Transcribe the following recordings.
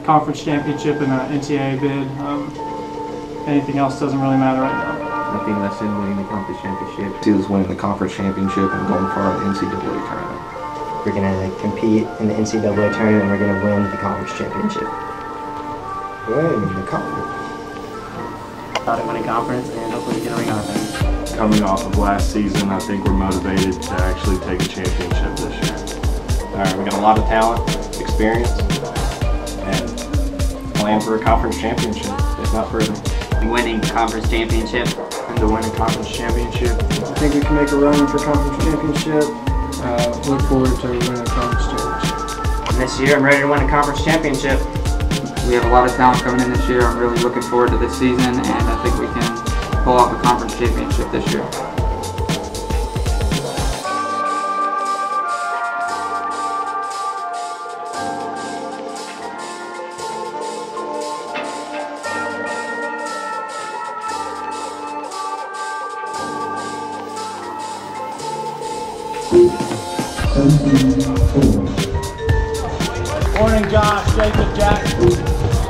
conference championship and an NCAA bid. Anything else doesn't really matter right now. Nothing less than winning the conference championship. Is winning the conference championship and going far in the NCAA tournament. We're going to compete in the NCAA tournament and we're going to win the conference championship. Win the conference. About winning conference and hopefully get a ring on our finger. Coming off of last season, I think we're motivated to actually take a championship this year. All right, we got a lot of talent, experience, and plan for a conference championship, if not further. Winning conference championship. And to win a conference championship. I think we can make a run for conference championship. Look forward to winning a conference championship. And this year I'm ready to win a conference championship. We have a lot of talent coming in this year. I'm really looking forward to this season, and I think we can pull off a conference championship this year. Morning, Josh, Jacob, Jack.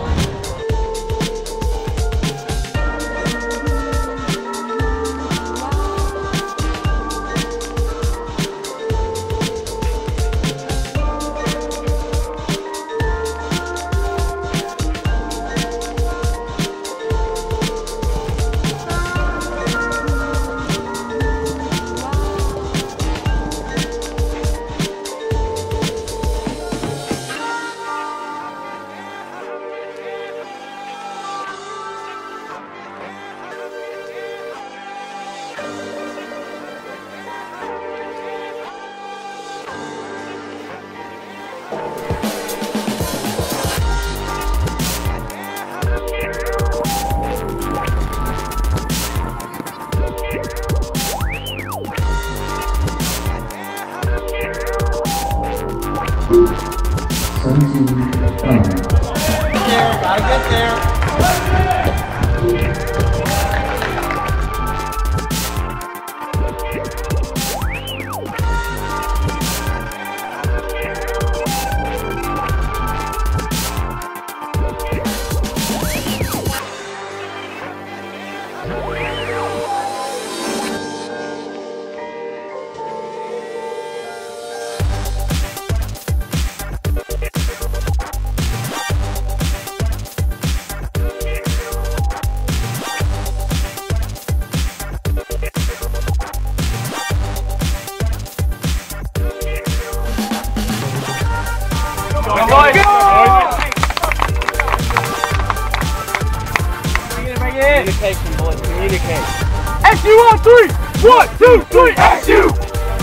Gotta get there. Communication, boys. Communicate. Ask you on three. 1, 2, 3. Ask you.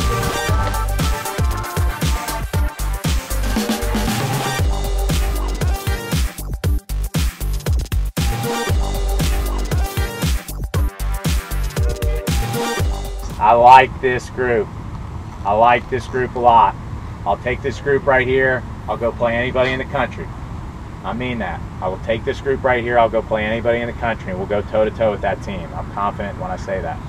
I like this group. I like this group a lot. I'll take this group right here. I'll go play anybody in the country. I mean that. I will take this group right here. I'll go play anybody in the country, and we'll go toe-to-toe with that team. I'm confident when I say that.